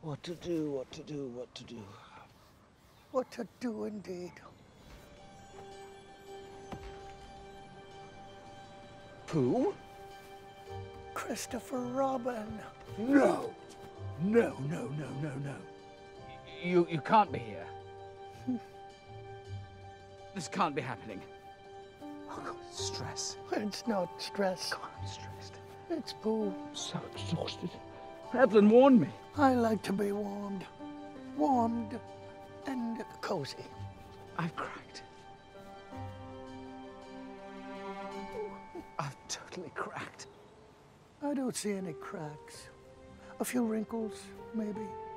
What to do, what to do, what to do. What to do indeed. Pooh? Christopher Robin. No. No, no, no, no, no. You can't be here. This can't be happening. Oh, God, it's stress. It's not stress. God, I'm stressed. It's Pooh. I'm so exhausted. Evelyn warned me. I like to be warmed. Warmed and cozy. I've cracked. I've totally cracked. I don't see any cracks. A few wrinkles, maybe.